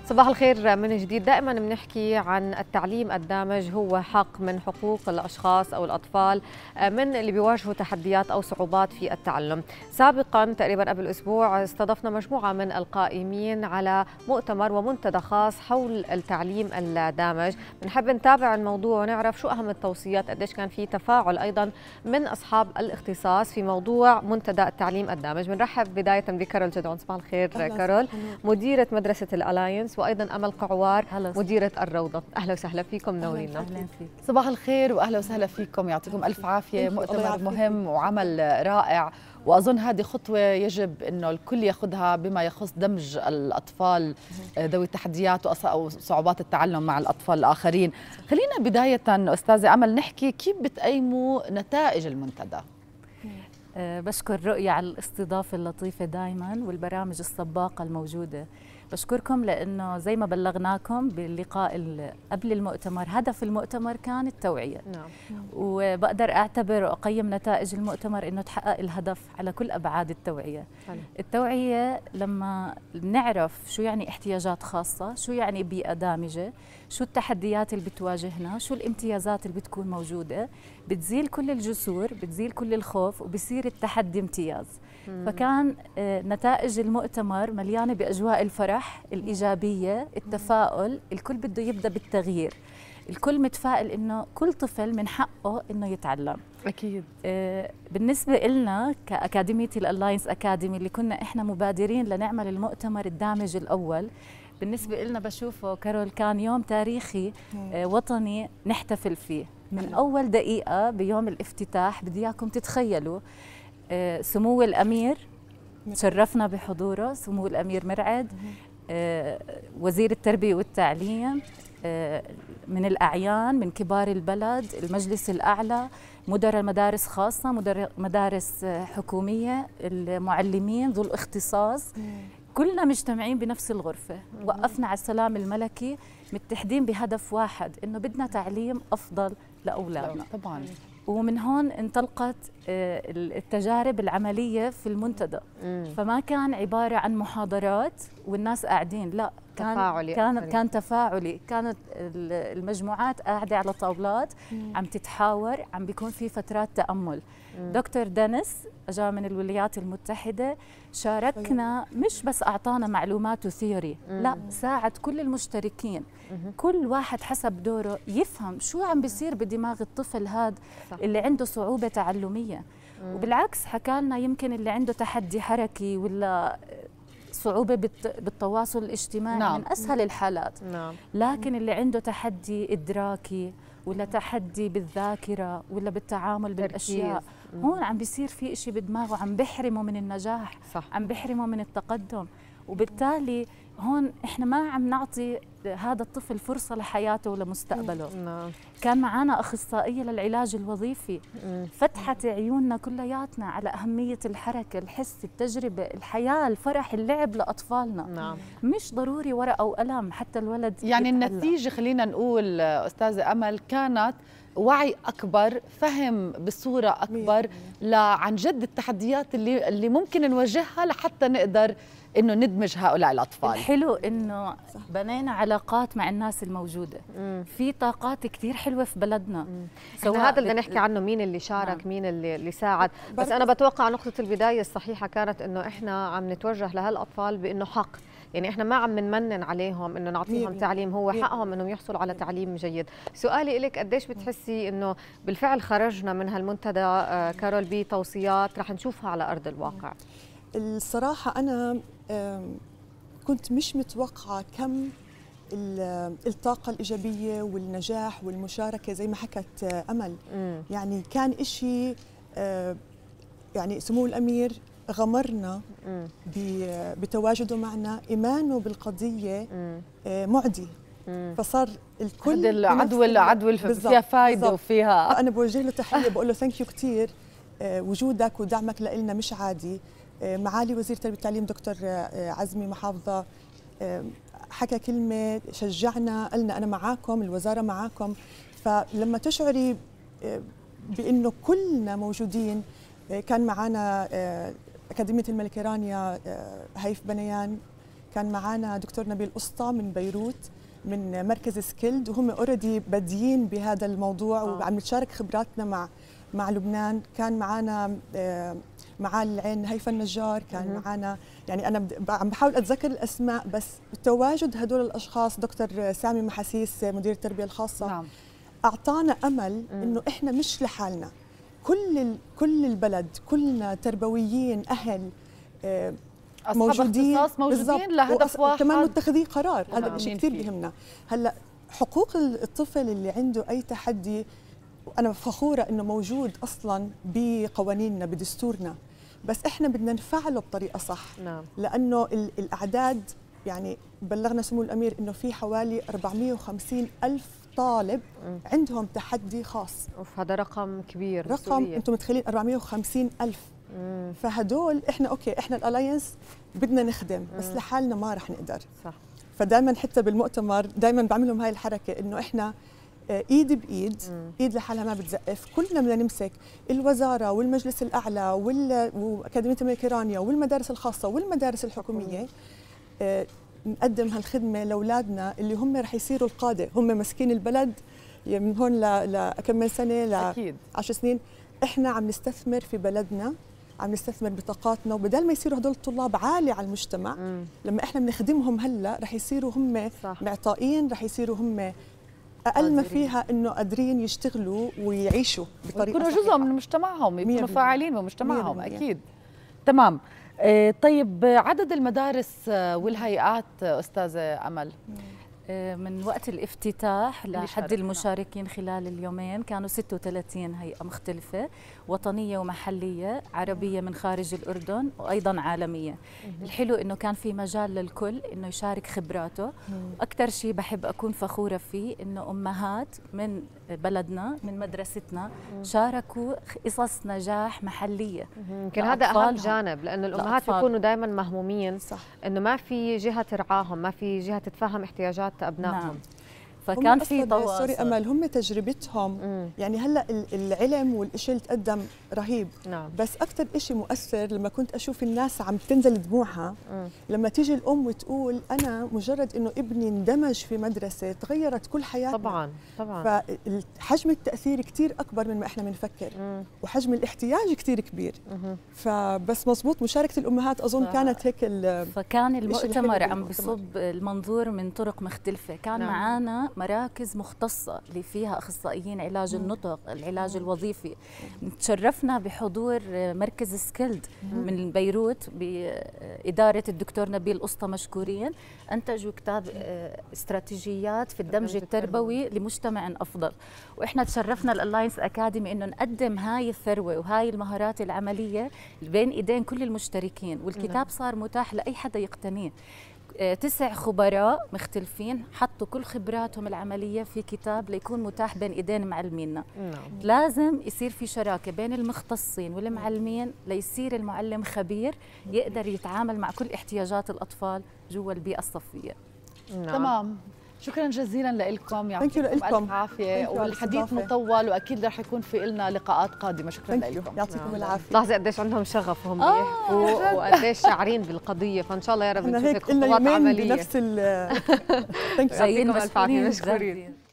صباح الخير من جديد. دائما بنحكي عن التعليم الدامج هو حق من حقوق الأشخاص أو الأطفال من اللي بيواجهوا تحديات أو صعوبات في التعلم. سابقا تقريبا قبل أسبوع استضفنا مجموعة من القائمين على مؤتمر ومنتدى خاص حول التعليم الدامج. بنحب نتابع الموضوع ونعرف شو أهم التوصيات، قديش كان في تفاعل أيضا من أصحاب الاختصاص في موضوع منتدى التعليم الدامج. بنرحب بداية بكارول جدعون. صباح الخير كارول، مديرة مدرسة الألاينس، وأيضا أمل قعوار مديرة الروضة. أهلا وسهلا فيكم، منورينا. أهلا فيك. صباح الخير وأهلا وسهلا فيكم، يعطيكم ألف عافية. مؤتمر مهم وعمل رائع، وأظن هذه خطوة يجب أنه الكل يأخذها بما يخص دمج الأطفال ذوي التحديات أو صعوبات التعلم مع الأطفال الآخرين. خلينا بداية أستاذة أمل نحكي كيف بتقيموا نتائج المنتدى. بشكر رؤية على الاستضافة اللطيفة دائما والبرامج السباقة الموجودة. بشكركم لأنه زي ما بلغناكم باللقاء قبل المؤتمر، هدف المؤتمر كان التوعية. نعم. وبقدر أعتبر وأقيم نتائج المؤتمر أنه تحقق الهدف على كل أبعاد التوعية. التوعية لما نعرف شو يعني احتياجات خاصة، شو يعني بيئة دامجة، شو التحديات اللي بتواجهنا، شو الامتيازات اللي بتكون موجودة، بتزيل كل الجسور، بتزيل كل الخوف، وبصير التحدي امتياز. فكان نتائج المؤتمر مليانة بأجواء الفرح، الإيجابية، التفاؤل. الكل بده يبدأ بالتغيير، الكل متفائل إنه كل طفل من حقه إنه يتعلم. أكيد. بالنسبة لنا كأكاديمية الألاينس أكاديمي اللي كنا إحنا مبادرين لنعمل المؤتمر الدامج الأول، بالنسبة لنا بشوفه كارول كان يوم تاريخي وطني نحتفل فيه. من أول دقيقة بيوم الافتتاح بدي إياكم تتخيلوا سمو الأمير شرفنا بحضوره، سمو الأمير مرعد، وزير التربية والتعليم، من الأعيان، من كبار البلد، المجلس الأعلى، مدراء مدارس خاصة، مدراء مدارس حكومية، المعلمين ذو الاختصاص، كلنا مجتمعين بنفس الغرفة. وقفنا على السلام الملكي متحدين بهدف واحد، إنه بدنا تعليم أفضل لأولادنا. طبعاً. ومن هون انطلقت التجارب العملية في المنتدى. فما كان عبارة عن محاضرات والناس قاعدين، لا، كان تفاعلي. كانت المجموعات قاعدة على طاولات عم تتحاور، عم بيكون في فترات تأمل. دكتور دينيس أجا من الولايات المتحدة، شاركنا، مش بس أعطانا معلومات وثيوري، لا، ساعد كل المشتركين، كل واحد حسب دوره يفهم شو عم بيصير بدماغ الطفل هذا اللي عنده صعوبة تعلمية. وبالعكس حكى لنا يمكن اللي عنده تحدي حركي ولا صعوبة بالتواصل الاجتماعي، نعم، من أسهل الحالات، نعم، لكن اللي عنده تحدي إدراكي ولا تحدي بالذاكرة ولا بالتعامل بالأشياء، هون عم بيصير في إشي بدماغه عم بيحرمه من النجاح، صح، عم بيحرمه من التقدم. وبالتالي هون إحنا ما عم نعطي هذا الطفل فرصة لحياته ولمستقبله. كان معنا أخصائية للعلاج الوظيفي فتحت عيوننا كلياتنا على أهمية الحركة، الحس، التجربة، الحياة، الفرح، اللعب لأطفالنا. مش ضروري ورقة وقلم، حتى الولد يعني يتعلم. النتيجة خلينا نقول أستاذة أمل كانت وعي أكبر، فهم بصورة أكبر عن جد التحديات اللي ممكن نواجهها لحتى نقدر إنه ندمج هؤلاء الأطفال. الحلو إنه بنينا علاقات مع الناس الموجودة. في طاقات كتير حلوة في بلدنا. هذا اللي بدنا نحكي عنه، مين اللي شارك، مين اللي ساعد. بس أنا بتوقع نقطة البداية الصحيحة كانت إنه إحنا عم نتوجه لهالأطفال بإنه حق، يعني إحنا ما عم نمنن عليهم إنه نعطيهم تعليم، هو حقهم إنهم يحصلوا على تعليم جيد. سؤالي إلك، قديش بتحسي إنه بالفعل خرجنا من هالمنتدى كارول بتوصيات رح نشوفها على أرض الواقع؟ الصراحة أنا كنت مش متوقعة كم الطاقة الإيجابية والنجاح والمشاركة زي ما حكت أمل. يعني كان إشي، يعني سمو الأمير غمرنا بتواجده معنا، إيمانه بالقضية معدي. فصار الكل عدول فيها فايدة وفيها. أنا بوجه له تحية، بقول له ثانك يو كثير، وجودك ودعمك لنا مش عادي. معالي وزير التربية والتعليم دكتور عزمي محافظة حكى كلمة شجعنا، قالنا أنا معاكم، الوزارة معاكم. فلما تشعري بأنه كلنا موجودين، كان معنا أكاديمية الملكة رانيا هيف بنيان، كان معنا دكتور نبيل قسطى من بيروت من مركز سكيلد، وهم اوريدي بادين بهذا الموضوع وعم نتشارك خبراتنا مع لبنان. كان معنا مع العين هيفا النجار، كان معنا، يعني انا عم بحاول اتذكر الاسماء، بس بتواجد هدول الاشخاص، دكتور سامي محاسيس مدير التربيه الخاصه، نعم. اعطانا امل انه احنا مش لحالنا، كل البلد، كلنا تربويين، اهل موجودين لهدف واحد، كمان متخذي قرار. هذا الشيء كثير بيهمنا. هلا حقوق الطفل اللي عنده اي تحدي، وانا فخوره انه موجود اصلا بقوانيننا بدستورنا، بس احنا بدنا نفعله بطريقه صح. نعم. لانه الاعداد، يعني بلغنا سمو الامير انه في حوالي 450 ألف طالب عندهم تحدي خاص. هذا رقم كبير، رقم انتم متخيلين 450 ألف. فهدول احنا اوكي، احنا الالاينس بدنا نخدم، بس لحالنا ما رح نقدر. صح. فدائما حتى بالمؤتمر دائما بعمل لهم هاي الحركه، انه احنا ايد بايد، ايد لحالها ما بتزقف، كلنا بدنا نمسك الوزاره والمجلس الاعلى واكاديميه الميديترانيا والمدارس الخاصه والمدارس الحكوميه، نقدم هالخدمه لاولادنا اللي هم رح يصيروا القاده، هم مسكين البلد من هون لكمل سنه ل 10 سنين. احنا عم نستثمر في بلدنا، عم نستثمر بطاقاتنا، وبدل ما يصيروا هدول الطلاب عالي على المجتمع، لما احنا بنخدمهم هلا رح يصيروا هم معطائين، رح يصيروا هم اقل ما فيها انه قادرين يشتغلوا ويعيشوا بطريقه يكونوا جزء من مجتمعهم، يكونوا فاعلين بمجتمعهم. اكيد. تمام. طيب عدد المدارس والهيئات استاذه امل؟ من وقت الافتتاح لحد المشاركين خلال اليومين كانوا 36 هيئة مختلفة، وطنية ومحلية، عربية من خارج الأردن وأيضا عالمية. الحلو إنه كان في مجال للكل إنه يشارك خبراته. أكثر شيء بحب أكون فخورة فيه إنه أمهات من بلدنا من مدرستنا شاركوا قصص نجاح محلية. يمكن هذا أهم جانب، لأنه الأمهات بيكونوا دائما مهمومين إنه ما في جهة ترعاهم، ما في جهة تتفهم احتياجات أبنائهم. نعم. فكان في تواصل. سوري أمل، هم تجربتهم يعني هلا العلم والشيء اللي تقدم رهيب. نعم. بس أكثر شيء مؤثر لما كنت أشوف الناس عم تنزل دموعها لما تيجي الأم وتقول أنا مجرد إنه ابني اندمج في مدرسة تغيرت كل حياتنا. طبعا طبعا. فحجم التأثير كثير أكبر من ما إحنا بنفكر، وحجم الاحتياج كثير كبير. فبس مزبوط، مشاركة الأمهات أظن كانت هيك فكان المؤتمر عم بصب المنظور من طرق مختلفة. كان معانا مراكز مختصة اللي فيها أخصائيين علاج النطق، العلاج الوظيفي. تشرفنا بحضور مركز سكيلد من بيروت بإدارة الدكتور نبيل قسطى، مشكورين. أنتجوا كتاب استراتيجيات في الدمج التربوي لمجتمع أفضل. وإحنا تشرفنا الألاينس أكاديمي إنه نقدم هاي الثروة وهاي المهارات العملية بين إيدين كل المشتركين، والكتاب صار متاح لأي حدا يقتنيه. 9 خبراء مختلفين حطوا كل خبراتهم العملية في كتاب ليكون متاح بين إيدين معلمينا. لازم يصير في شراكة بين المختصين والمعلمين ليصير المعلم خبير يقدر يتعامل مع كل احتياجات الأطفال جوا البيئة الصفية. تمام. شكرا جزيلا لكم، يعطيكم الف عافيه، والحديث مطول واكيد رح يكون في لنا لقاءات قادمه. شكرا لكم، يعطيكم العافيه. لاحظي قديش عندهم شغف هم يحكوا وقديش شاعرين بالقضيه، فان شاء الله يا رب نشوفك خطوات عمليه. بنفس يعطيكم الف عافيه، مشكورين.